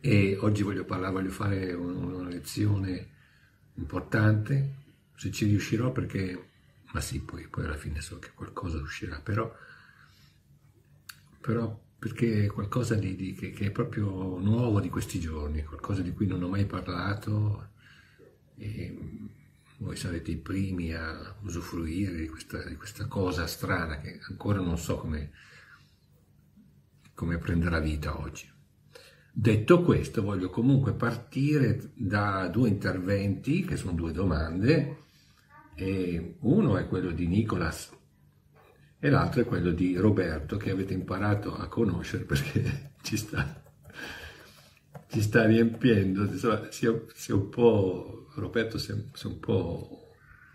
e oggi voglio fare una lezione importante, se ci riuscirò perché, ma sì, poi alla fine so che qualcosa uscirà, però perché è qualcosa che è proprio nuovo di questi giorni, qualcosa di cui non ho mai parlato e voi sarete i primi a usufruire di questa cosa strana che ancora non so come prenderà vita oggi. Detto questo, voglio comunque partire da due interventi, che sono due domande, e uno è quello di Nicolas e l'altro è quello di Roberto, che avete imparato a conoscere perché ci sta riempiendo, insomma, si è un po', Roberto si è un po',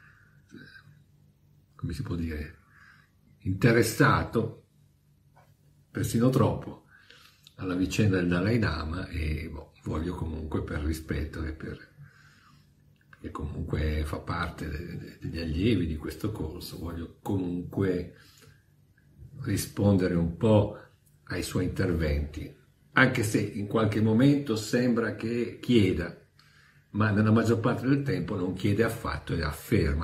come si può dire, interessato, persino troppo, alla vicenda del Dalai Lama e voglio comunque per rispetto e perché comunque fa parte degli allievi di questo corso, voglio comunque rispondere un po' ai suoi interventi, anche se in qualche momento sembra che chieda, ma nella maggior parte del tempo non chiede affatto e afferma.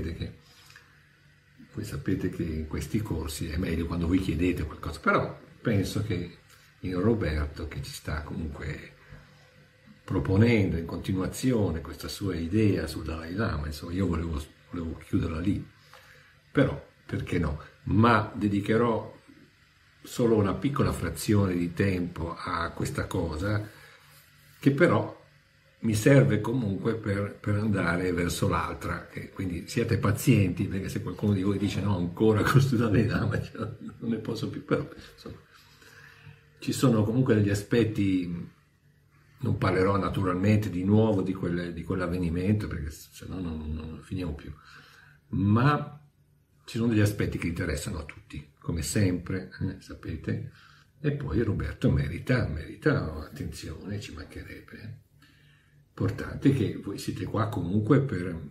Voi sapete che in questi corsi è meglio quando voi chiedete qualcosa, però penso che in Roberto, che ci sta comunque proponendo in continuazione questa sua idea sul Dalai Lama, insomma io volevo chiuderla lì, però perché no? Ma dedicherò solo una piccola frazione di tempo a questa cosa che però mi serve comunque per andare verso l'altra, quindi siate pazienti perché se qualcuno di voi dice no ancora con questo Dalai Lama non ne posso più, però insomma ci sono comunque degli aspetti, non parlerò naturalmente di nuovo di quell'avvenimento perché se no non finiamo più, ma ci sono degli aspetti che interessano a tutti, come sempre, sapete, e poi Roberto merita attenzione, ci mancherebbe. Importante che voi siete qua comunque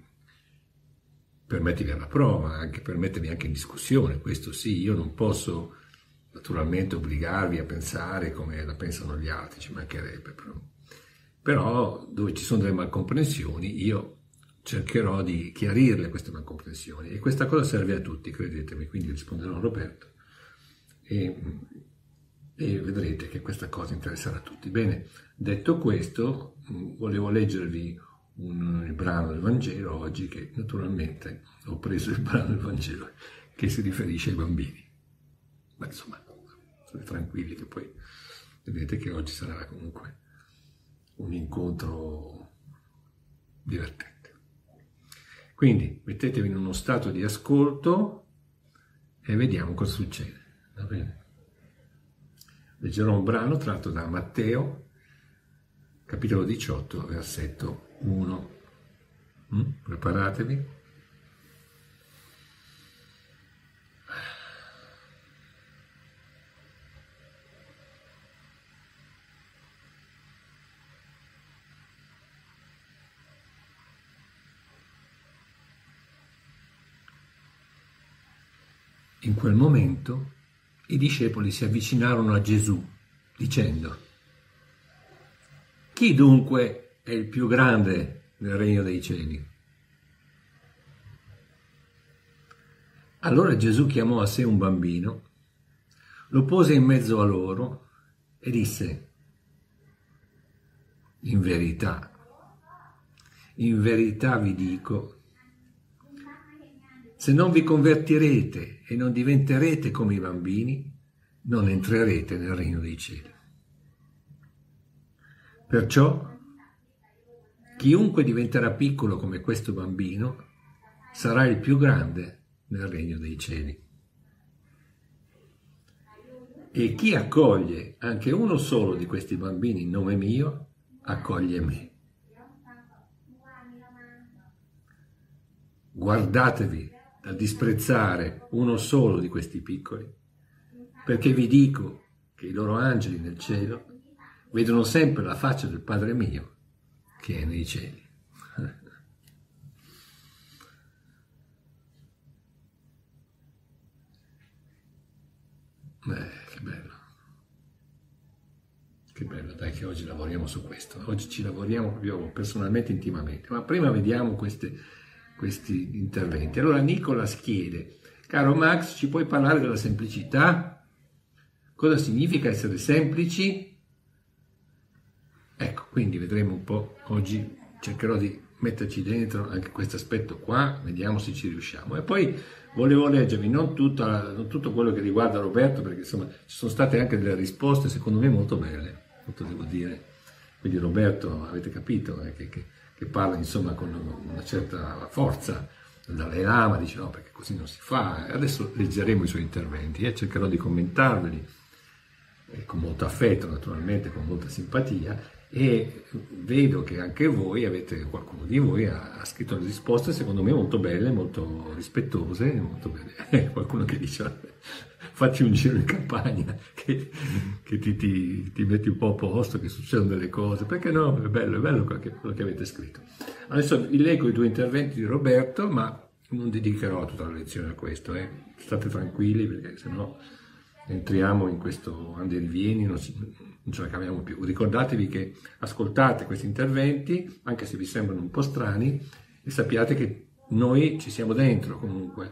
per mettervi alla prova, anche per mettervi anche in discussione, questo sì, io non posso naturalmente obbligarvi a pensare come la pensano gli altri, ci mancherebbe, però dove ci sono delle malcomprensioni io cercherò di chiarirle queste malcomprensioni e questa cosa serve a tutti, credetemi, quindi risponderò a Roberto e vedrete che questa cosa interesserà a tutti. Bene, detto questo, volevo leggervi il brano del Vangelo oggi, che naturalmente ho preso il brano del Vangelo che si riferisce ai bambini. Ma insomma, state tranquilli che poi vedete che oggi sarà comunque un incontro divertente. Quindi mettetevi in uno stato di ascolto e vediamo cosa succede. Va bene? Leggerò un brano tratto da Matteo, capitolo 18, versetto 1. Preparatevi. In quel momento i discepoli si avvicinarono a Gesù, dicendo: «Chi dunque è il più grande nel regno dei cieli?» Allora Gesù chiamò a sé un bambino, lo pose in mezzo a loro e disse: in verità vi dico, se non vi convertirete e non diventerete come i bambini, non entrerete nel regno dei cieli. Perciò, chiunque diventerà piccolo come questo bambino, sarà il più grande nel regno dei cieli. E chi accoglie anche uno solo di questi bambini in nome mio, accoglie me. Guardatevi dal disprezzare uno solo di questi piccoli, perché vi dico che i loro angeli nel cielo vedono sempre la faccia del Padre mio che è nei cieli. Che bello, Che bello, dai, che oggi lavoriamo su questo. Oggi ci lavoriamo proprio personalmente, intimamente. Ma prima vediamo questi interventi. Allora Nicolas chiede: caro Max, ci puoi parlare della semplicità? Cosa significa essere semplici? Ecco, quindi vedremo un po', oggi cercherò di metterci dentro anche questo aspetto qua, vediamo se ci riusciamo. E poi volevo leggervi non tutto quello che riguarda Roberto, perché insomma ci sono state anche delle risposte secondo me molto belle, molto devo dire. Quindi Roberto, avete capito, che parla insomma con una certa forza, Dalai Lama dice no, perché così non si fa. Adesso leggeremo i suoi interventi e cercherò di commentarveli con molto affetto, naturalmente, con molta simpatia, e vedo che anche voi qualcuno di voi ha scritto le risposte secondo me molto belle, molto rispettose, molto belle. Qualcuno che dice fatti un giro in campagna, che ti metti un po' a posto, che succedono delle cose, perché no? È bello quello che avete scritto. Adesso vi leggo i due interventi di Roberto, ma non dedicherò tutta la lezione a questo, state tranquilli, perché sennò entriamo in questo andirivieni, non ce la caviamo più. Ricordatevi che ascoltate questi interventi, anche se vi sembrano un po' strani, e sappiate che noi ci siamo dentro comunque,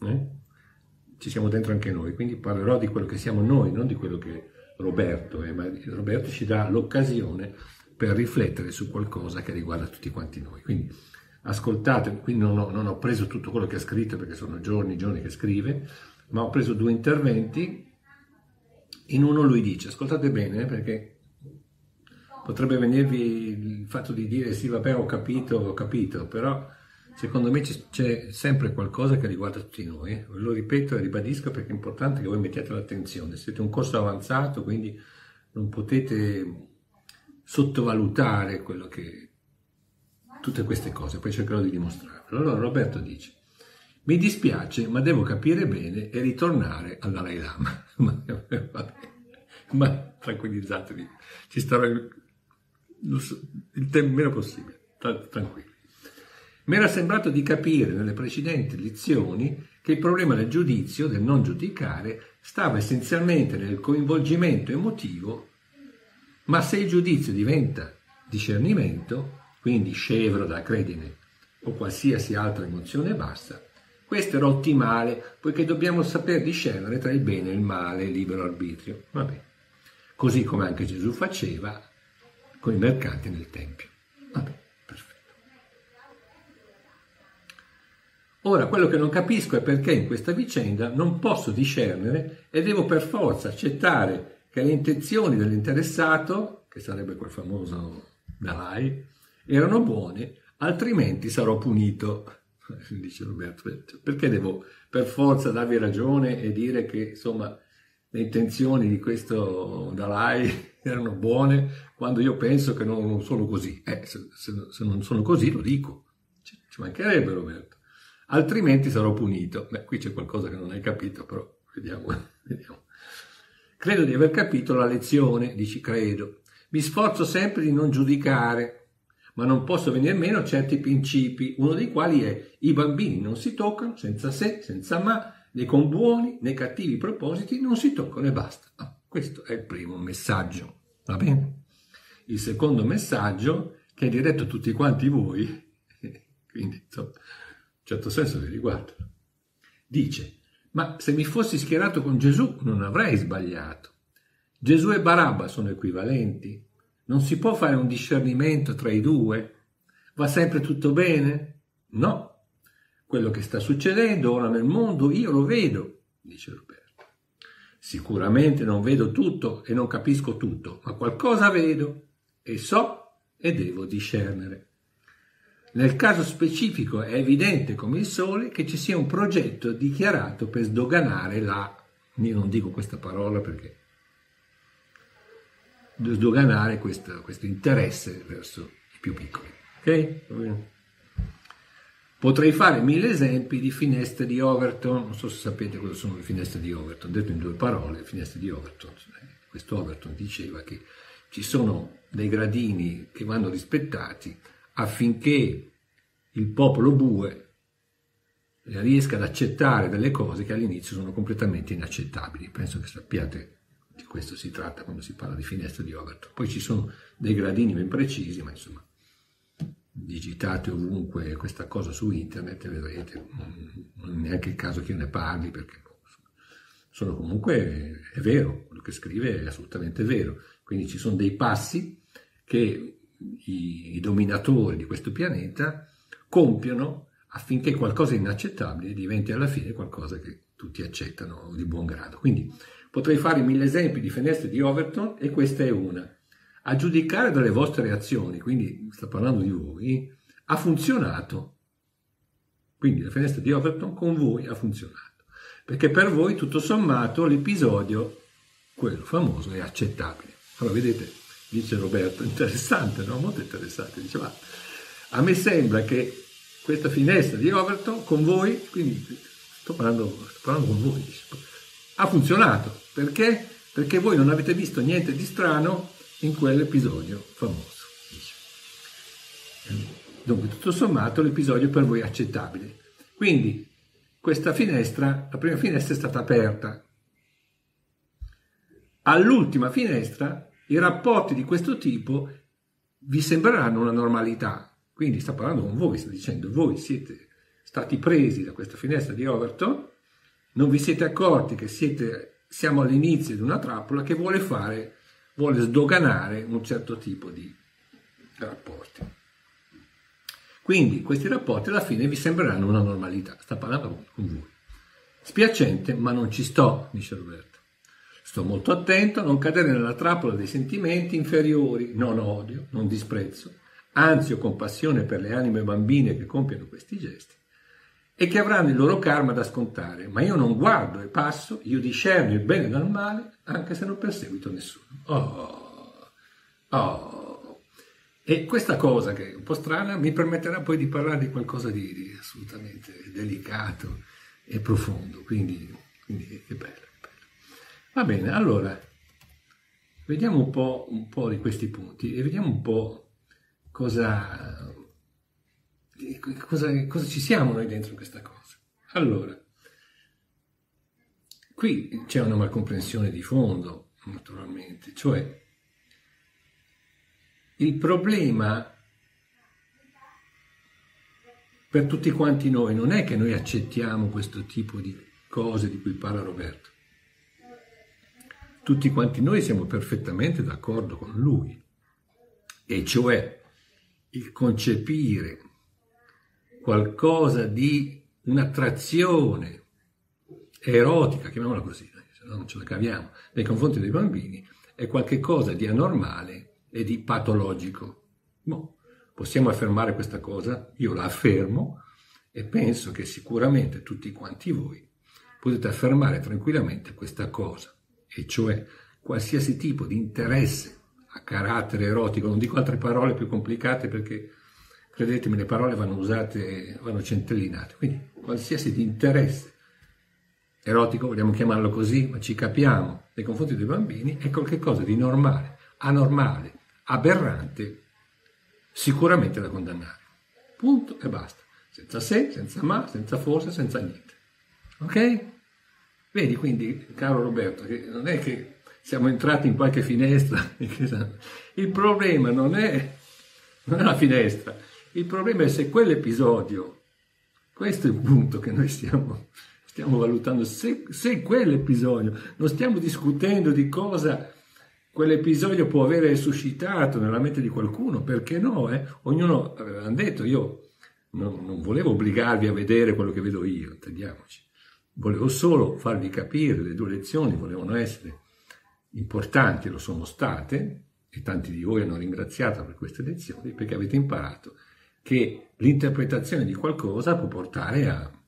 ci siamo dentro anche noi, quindi parlerò di quello che siamo noi, non di quello che Roberto è, ma Roberto ci dà l'occasione per riflettere su qualcosa che riguarda tutti quanti noi. Quindi ascoltate, quindi non ho preso tutto quello che ha scritto, perché sono giorni che scrive, ma ho preso due interventi. In uno lui dice, ascoltate bene, perché potrebbe venirvi il fatto di dire sì vabbè ho capito, però secondo me c'è sempre qualcosa che riguarda tutti noi. Lo ripeto e ribadisco perché è importante che voi mettiate l'attenzione. Siete un corso avanzato, quindi non potete sottovalutare tutte queste cose, poi cercherò di dimostrarvelo. Allora Roberto dice: mi dispiace, ma devo capire bene e ritornare al Dalai Lama. Ma tranquillizzatevi, ci starò il tempo meno possibile, tranquilli. Mi era sembrato di capire nelle precedenti lezioni che il problema del giudizio, del non giudicare, stava essenzialmente nel coinvolgimento emotivo, ma se il giudizio diventa discernimento, quindi scevro da credine o qualsiasi altra emozione bassa, questo era ottimale, poiché dobbiamo saper discernere tra il bene e il male, il libero arbitrio. Va bene. Così come anche Gesù faceva con i mercanti nel Tempio. Va bene, perfetto. Ora, quello che non capisco è perché in questa vicenda non posso discernere e devo per forza accettare che le intenzioni dell'interessato, che sarebbe quel famoso Dalai, erano buone, altrimenti sarò punito. Dice Roberto, perché devo per forza darvi ragione e dire che insomma le intenzioni di questo Dalai erano buone quando io penso che non sono così? Se non sono così lo dico, ci mancherebbe, Roberto, altrimenti sarò punito. Qui c'è qualcosa che non hai capito, però vediamo. Credo di aver capito la lezione, dici credo. Mi sforzo sempre di non giudicare, ma non posso venire meno a certi principi, uno dei quali è: i bambini non si toccano senza se, senza ma, né con buoni né cattivi propositi non si toccano e basta. Questo è il primo messaggio, va bene? Il secondo messaggio, che è diretto a tutti quanti voi, quindi insomma, in un certo senso vi riguarda, dice: ma se mi fossi schierato con Gesù non avrei sbagliato. Gesù e Barabba sono equivalenti? Non si può fare un discernimento tra i due? Va sempre tutto bene? No. Quello che sta succedendo ora nel mondo io lo vedo, dice Roberto. Sicuramente non vedo tutto e non capisco tutto, ma qualcosa vedo e so e devo discernere. Nel caso specifico è evidente come il sole che ci sia un progetto dichiarato per sdoganare io non dico questa parola perché sdoganare questo interesse verso i più piccoli. Ok? Potrei fare 1000 esempi di finestre di Overton. Non so se sapete cosa sono le finestre di Overton. Detto in due parole, le finestre di Overton. Questo Overton diceva che ci sono dei gradini che vanno rispettati affinché il popolo bue riesca ad accettare delle cose che all'inizio sono completamente inaccettabili. Penso che sappiate Di questo si tratta quando si parla di finestra di Overton. Poi ci sono dei gradini ben precisi, ma insomma, digitate ovunque questa cosa su internet e vedrete, non è neanche il caso che io ne parli, perché sono comunque, è vero, quello che scrive è assolutamente vero. Quindi ci sono dei passi che i dominatori di questo pianeta compiono affinché qualcosa di inaccettabile diventi alla fine qualcosa che tutti accettano di buon grado. Quindi potrei fare 1000 esempi di finestre di Overton e questa è una. A giudicare dalle vostre reazioni, quindi sta parlando di voi, ha funzionato. Quindi la finestra di Overton con voi ha funzionato. Perché per voi, tutto sommato, l'episodio, quello famoso, è accettabile. Allora, vedete, dice Roberto, interessante, no? Molto interessante. Dice, ma a me sembra che questa finestra di Overton con voi, quindi sto parlando con voi, dice, ha funzionato. Perché? Perché voi non avete visto niente di strano in quell'episodio famoso. Dice. Dunque, tutto sommato, l'episodio per voi è accettabile. Quindi, questa finestra, la prima finestra è stata aperta. All'ultima finestra, i rapporti di questo tipo vi sembreranno una normalità. Quindi sta parlando con voi, sta dicendo, voi siete stati presi da questa finestra di Overton, non vi siete accorti che siamo all'inizio di una trappola che vuole sdoganare un certo tipo di rapporti. Quindi questi rapporti alla fine vi sembreranno una normalità. Sta parlando con voi. Spiacente, ma non ci sto, dice Roberto. Sto molto attento a non cadere nella trappola dei sentimenti inferiori, non odio, non disprezzo, anzi ho compassione per le anime bambine che compiono questi gesti e che avranno il loro karma da scontare, ma io non guardo e passo, io discerno il bene dal male, anche se non perseguito nessuno. E questa cosa, che è un po' strana, mi permetterà poi di parlare di qualcosa di assolutamente delicato e profondo, quindi che bello. Va bene, allora, vediamo un po' di questi punti e vediamo un po' cosa ci siamo noi dentro questa cosa. Allora, qui c'è una malcomprensione di fondo, naturalmente, cioè il problema per tutti quanti noi non è che noi accettiamo questo tipo di cose di cui parla Roberto. Tutti quanti noi siamo perfettamente d'accordo con lui, e cioè il concepire qualcosa di un'attrazione erotica, chiamiamola così, se no non ce la caviamo, nei confronti dei bambini, è qualcosa di anormale e di patologico. No, possiamo affermare questa cosa? Io la affermo e penso che sicuramente tutti quanti voi potete affermare tranquillamente questa cosa. E cioè qualsiasi tipo di interesse a carattere erotico, non dico altre parole più complicate perché credetemi le parole vanno usate, vanno centellinate, quindi qualsiasi di interesse erotico, vogliamo chiamarlo così, ma ci capiamo, nei confronti dei bambini è qualcosa di normale, anormale, aberrante, sicuramente da condannare. Punto e basta, senza se, senza ma, senza forse, senza niente. Ok? Vedi quindi, caro Roberto, che non è che siamo entrati in qualche finestra, il problema non è la finestra, il problema è se quell'episodio, questo è il punto che noi stiamo valutando, se quell'episodio, non stiamo discutendo di cosa quell'episodio può avere suscitato nella mente di qualcuno, perché no? Ognuno, avevano detto, io non volevo obbligarvi a vedere quello che vedo io, intendiamoci. Volevo solo farvi capire, le 2 lezioni volevano essere importanti, lo sono state, e tanti di voi hanno ringraziato per queste lezioni, perché avete imparato che l'interpretazione di qualcosa può portare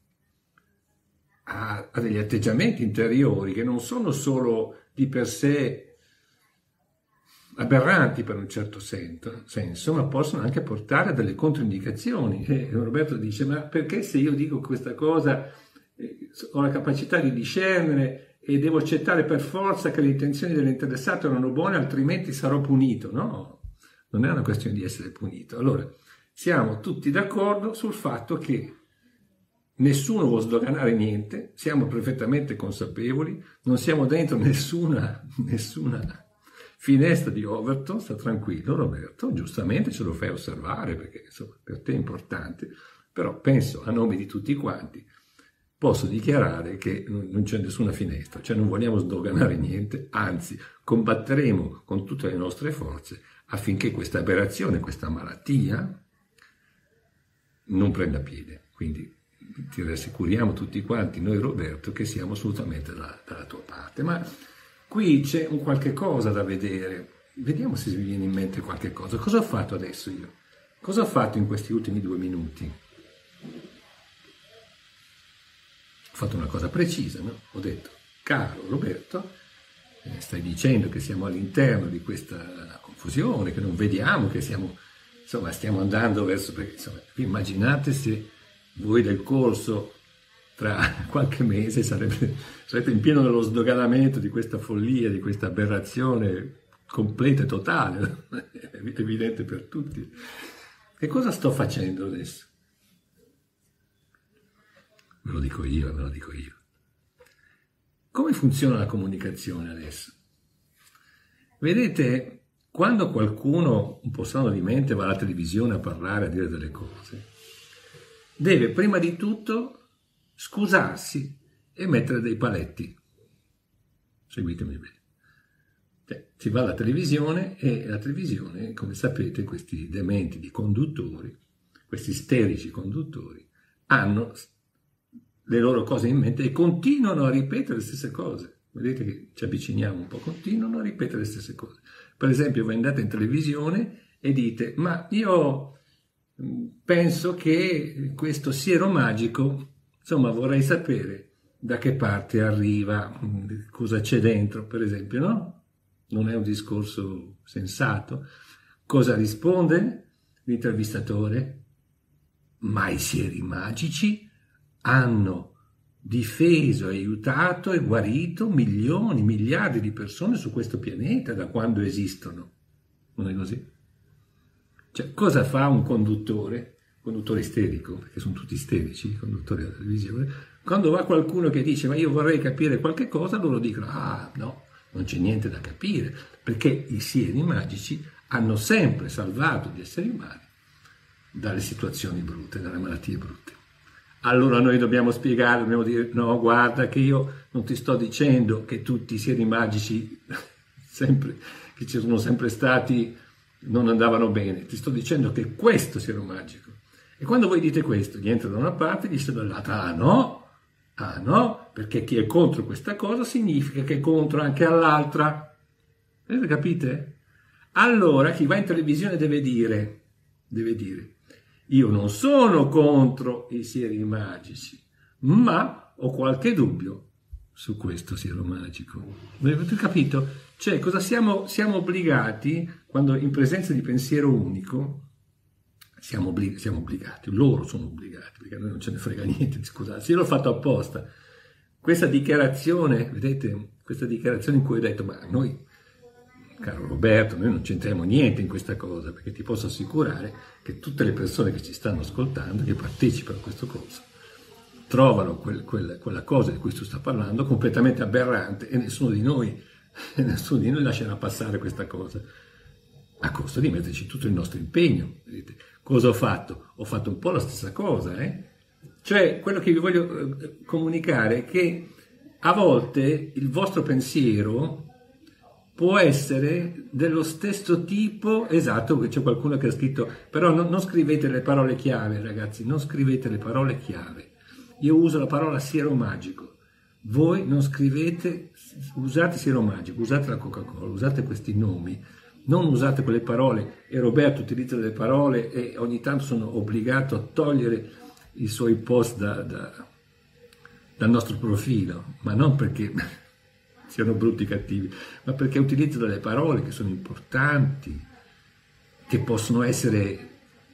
a degli atteggiamenti interiori che non sono solo di per sé aberranti per un certo senso, ma possono anche portare a delle controindicazioni. E Roberto dice, ma perché se io dico questa cosa ho la capacità di discernere e devo accettare per forza che le intenzioni dell'interessato erano buone, altrimenti sarò punito? No, non è una questione di essere punito. Allora, siamo tutti d'accordo sul fatto che nessuno vuole sdoganare niente, siamo perfettamente consapevoli, non siamo dentro nessuna finestra di Overton, sta tranquillo Roberto, giustamente ce lo fai osservare perché insomma, per te è importante, però penso a nome di tutti quanti, posso dichiarare che non c'è nessuna finestra, cioè non vogliamo sdoganare niente, anzi combatteremo con tutte le nostre forze affinché questa aberrazione, questa malattia non prenda piede. Quindi ti rassicuriamo tutti quanti, noi Roberto, che siamo assolutamente dalla tua parte. Ma qui c'è un qualche cosa da vedere, vediamo se vi viene in mente qualche cosa. Cosa ho fatto adesso io? Cosa ho fatto in questi ultimi 2 minuti? Ho fatto una cosa precisa, no? Ho detto, caro Roberto, stai dicendo che siamo all'interno di questa confusione, che non vediamo, che siamo, insomma, stiamo andando verso, perché insomma, immaginate se voi del corso tra qualche mese sarete in pieno nello sdoganamento di questa follia, di questa aberrazione completa e totale, è evidente per tutti. Che cosa sto facendo adesso? Ve lo dico io. Come funziona la comunicazione adesso? Vedete, quando qualcuno un po' sano di mente va alla televisione a parlare, a dire delle cose, deve prima di tutto scusarsi e mettere dei paletti. Seguitemi bene. Si va alla televisione e la televisione, come sapete, questi dementi di conduttori, questi isterici conduttori, hanno le loro cose in mente e continuano a ripetere le stesse cose. Vedete che ci avviciniamo un po', continuano a ripetere le stesse cose. Per esempio, voi andate in televisione e dite, ma io penso che questo siero magico, insomma, vorrei sapere da che parte arriva, cosa c'è dentro, per esempio, no? Non è un discorso sensato. Cosa risponde l'intervistatore? Ma i sieri magici hanno difeso, aiutato e guarito milioni, miliardi di persone su questo pianeta da quando esistono. Non è così? Cioè, cosa fa un conduttore isterico, perché sono tutti isterici i conduttori della televisione, quando va qualcuno che dice ma io vorrei capire qualche cosa, loro dicono ah no, non c'è niente da capire, perché i sieri magici hanno sempre salvato gli esseri umani dalle situazioni brutte, dalle malattie brutte. Allora noi dobbiamo spiegare, dobbiamo dire no, guarda che io non ti sto dicendo che tutti i sieri magici che ci sono sempre stati non andavano bene, ti sto dicendo che questo siero magico. E quando voi dite questo, gli entra da una parte e dice dall'altra, ah no, perché chi è contro questa cosa significa che è contro anche all'altra. Avete capite? Allora chi va in televisione deve dire, io non sono contro i sieri magici, ma ho qualche dubbio su questo siero magico. Avete capito? Cioè, cosa siamo obbligati, quando in presenza di pensiero unico, siamo obbligati, loro sono obbligati, perché a noi non ce ne frega niente, scusate, io l'ho fatto apposta. Questa dichiarazione, vedete, questa dichiarazione in cui ho detto, ma noi, caro Roberto, noi non c'entriamo niente in questa cosa, perché ti posso assicurare che tutte le persone che ci stanno ascoltando, che partecipano a questo corso, trovano quella cosa di cui tu stai parlando completamente aberrante e nessuno di noi lascerà passare questa cosa, a costo di metterci tutto il nostro impegno. Vedete? Cosa ho fatto? Ho fatto un po' la stessa cosa, Cioè, quello che vi voglio comunicare è che a volte il vostro pensiero può essere dello stesso tipo, esatto, c'è qualcuno che ha scritto, però non scrivete le parole chiave, ragazzi, non scrivete le parole chiave. Io uso la parola siero magico. Voi non scrivete, usate siero magico, usate la Coca-Cola, usate questi nomi, non usate quelle parole. E Roberto utilizza delle parole e ogni tanto sono obbligato a togliere i suoi post dal nostro profilo, ma non perché siano brutti e cattivi, ma perché utilizzo delle parole che sono importanti, che possono essere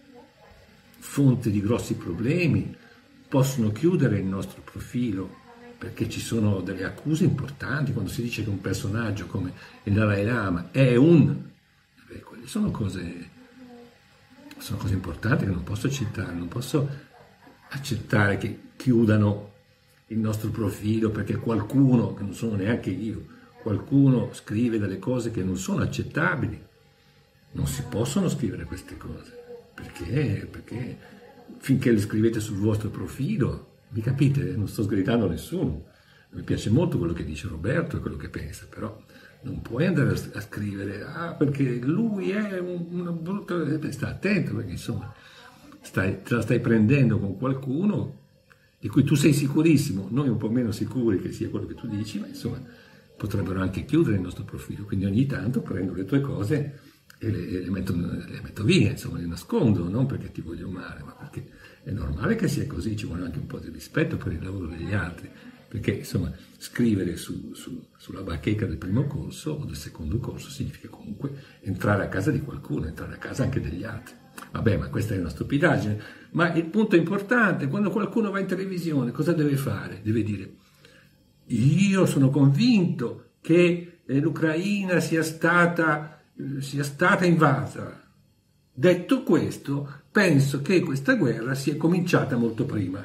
fonte di grossi problemi, possono chiudere il nostro profilo, perché ci sono delle accuse importanti quando si dice che un personaggio come il Dalai Lama è quelle sono cose importanti che non posso accettare, non posso accettare che chiudano il nostro profilo perché qualcuno, che non sono neanche io, qualcuno scrive delle cose che non sono accettabili. Non si possono scrivere queste cose. Perché? Perché finché le scrivete sul vostro profilo, mi capite? Non sto sgridando a nessuno. Mi piace molto quello che dice Roberto e quello che pensa, però non puoi andare a scrivere perché lui è una brutta... Sta attento, perché insomma te la stai prendendo con qualcuno di cui tu sei sicurissimo, noi un po' meno sicuri che sia quello che tu dici, ma insomma potrebbero anche chiudere il nostro profilo, quindi ogni tanto prendo le tue cose e le metto via, insomma le nascondo, non perché ti voglio male, ma perché è normale che sia così, ci vuole anche un po' di rispetto per il lavoro degli altri. Perché insomma scrivere sulla bacheca del primo corso o del secondo corso significa comunque entrare a casa di qualcuno, entrare a casa anche degli altri. Vabbè, ma questa è una stupidaggine. Ma il punto importante, quando qualcuno va in televisione, cosa deve fare? Deve dire: io sono convinto che l'Ucraina sia stata invasa. Detto questo, penso che questa guerra sia cominciata molto prima.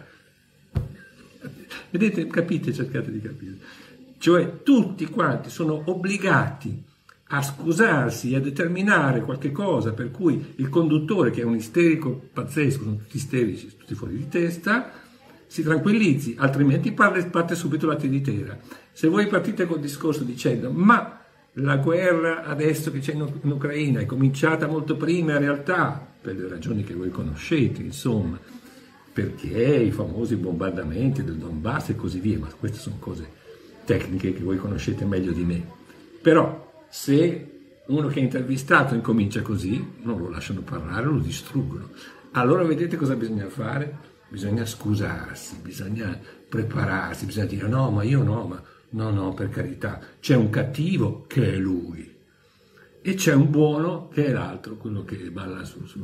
Vedete, capite, cercate di capire. Cioè tutti quanti sono obbligati a scusarsi, a determinare qualche cosa per cui il conduttore, che è un isterico pazzesco, sono tutti isterici, tutti fuori di testa, si tranquillizzi, altrimenti parte subito la tiritera. Se voi partite col discorso dicendo ma la guerra adesso che c'è in Ucraina è cominciata molto prima in realtà, per le ragioni che voi conoscete, insomma, perché i famosi bombardamenti del Donbass e così via, ma queste sono cose tecniche che voi conoscete meglio di me. Però se uno che è intervistato incomincia così, non lo lasciano parlare, lo distruggono. Allora vedete cosa bisogna fare? Bisogna scusarsi, bisogna prepararsi, bisogna dire no, ma io no, ma no, per carità, c'è un cattivo che è lui e c'è un buono che è l'altro, quello che balla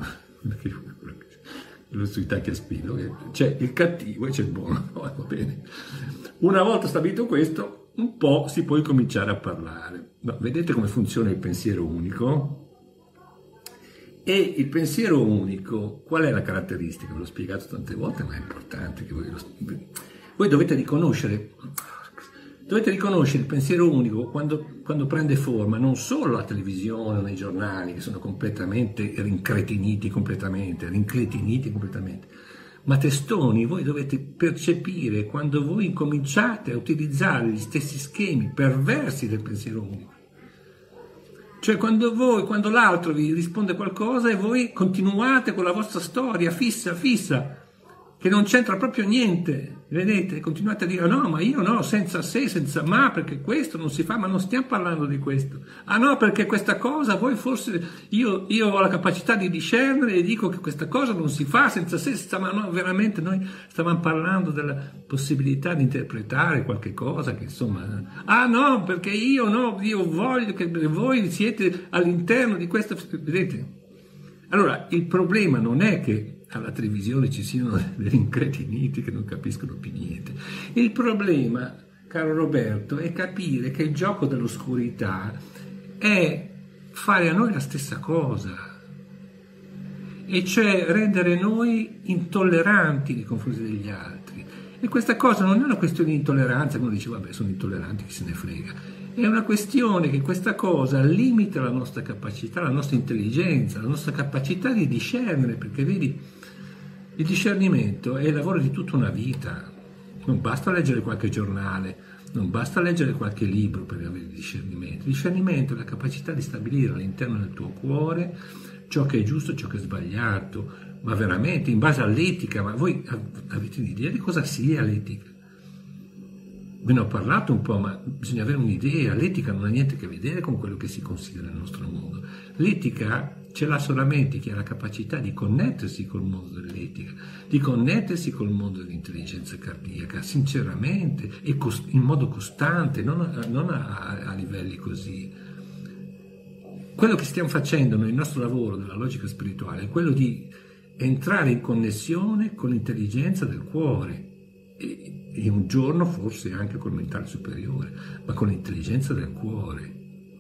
sui tacchi a spillo, c'è il cattivo e c'è il buono, va bene. Una volta stabilito questo, un po' si può cominciare a parlare. No, vedete come funziona il pensiero unico? E il pensiero unico, qual è la caratteristica? Ve l'ho spiegato tante volte, ma è importante che voi dovete riconoscere il pensiero unico quando prende forma, non solo la televisione o nei giornali, che sono completamente rincretiniti completamente, ma testoni, voi dovete percepire quando voi incominciate a utilizzare gli stessi schemi perversi del pensiero unico. Cioè quando l'altro vi risponde qualcosa e voi continuate con la vostra storia fissa, che non c'entra proprio niente, vedete? Continuate a dire no, ma io no, senza se, senza ma, perché questo non si fa, ma non stiamo parlando di questo. Ah no, perché questa cosa, voi forse, io ho la capacità di discernere e dico che questa cosa non si fa senza se, senza ma, no, veramente noi stavamo parlando della possibilità di interpretare qualche cosa che insomma, ah no, perché io voglio che voi siete all'interno di questa, vedete? Allora, il problema non è che alla televisione ci siano degli incretiniti che non capiscono più niente. Il problema, caro Roberto, è capire che il gioco dell'oscurità è fare a noi la stessa cosa, e cioè rendere noi intolleranti nei confronti degli altri. E questa cosa non è una questione di intolleranza, uno dice vabbè sono intolleranti, chi se ne frega. È una questione che questa cosa limita la nostra capacità, la nostra intelligenza, la nostra capacità di discernere, perché vedi, il discernimento è il lavoro di tutta una vita. Non basta leggere qualche giornale, non basta leggere qualche libro per avere il discernimento. Il discernimento è la capacità di stabilire all'interno del tuo cuore ciò che è giusto e ciò che è sbagliato, ma veramente in base all'etica. Ma voi avete un'idea di cosa sia l'etica? Ve ne ho parlato un po', ma bisogna avere un'idea. L'etica non ha niente a che vedere con quello che si considera nel nostro mondo. L'etica ce l'ha solamente chi ha la capacità di connettersi col mondo dell'etica, di connettersi col mondo dell'intelligenza cardiaca, sinceramente, e in modo costante, non a livelli così. Quello che stiamo facendo nel nostro lavoro della logica spirituale è quello di entrare in connessione con l'intelligenza del cuore, e un giorno forse anche col mentale superiore, ma con l'intelligenza del cuore.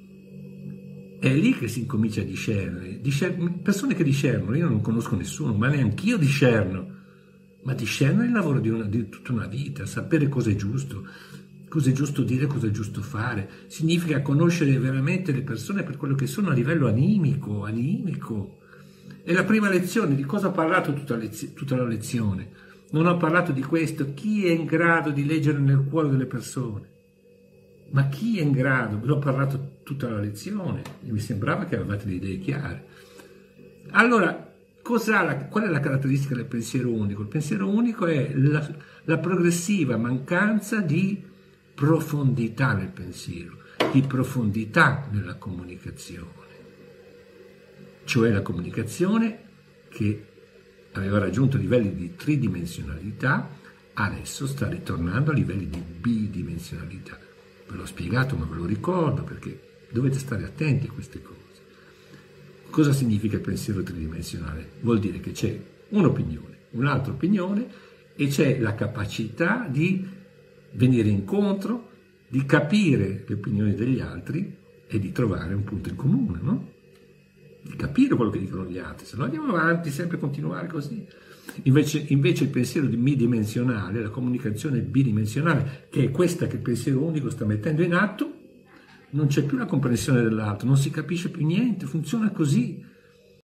È lì che si incomincia a discernere. Persone che discernono, io non conosco nessuno, ma neanch'io discerno. ma discernere il lavoro di tutta una vita, sapere cosa è giusto dire, cosa è giusto fare. Significa conoscere veramente le persone per quello che sono a livello animico. È la prima lezione. Di cosa ho parlato tutta la lezione? Non ho parlato di questo. Chi è in grado di leggere nel cuore delle persone? Ma chi è in grado? Ve l'ho parlato tutta la lezione e mi sembrava che avevate le idee chiare. Allora, qual è la caratteristica del pensiero unico? Il pensiero unico è la progressiva mancanza di profondità nel pensiero, di profondità nella comunicazione. Cioè la comunicazione che aveva raggiunto livelli di tridimensionalità, adesso sta ritornando a livelli di bidimensionalità. Ve l'ho spiegato, ma ve lo ricordo perché dovete stare attenti a queste cose. Cosa significa il pensiero tridimensionale? Vuol dire che c'è un'opinione, un'altra opinione e c'è la capacità di venire incontro, di capire le opinioni degli altri e di trovare un punto in comune, no? Di capire quello che dicono gli altri, se no andiamo avanti, sempre continuare così. Invece il pensiero bidimensionale, la comunicazione bidimensionale, che è questa che il pensiero unico sta mettendo in atto, non c'è più la comprensione dell'altro, non si capisce più niente, funziona così.